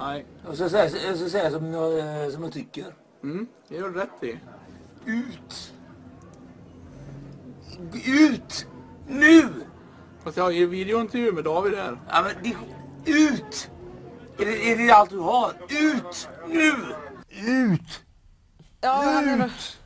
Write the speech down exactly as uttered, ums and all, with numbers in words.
Nej. Och så säger jag så, så, så, som, jag, som jag tycker. Mm, det gör du rätt i. Ut! Ut! Nu! Fast jag har ju videointervju med David där. Ja men det, ut! Är det, är det allt du har? Ut! Nu! Ut! Ja, jag menar...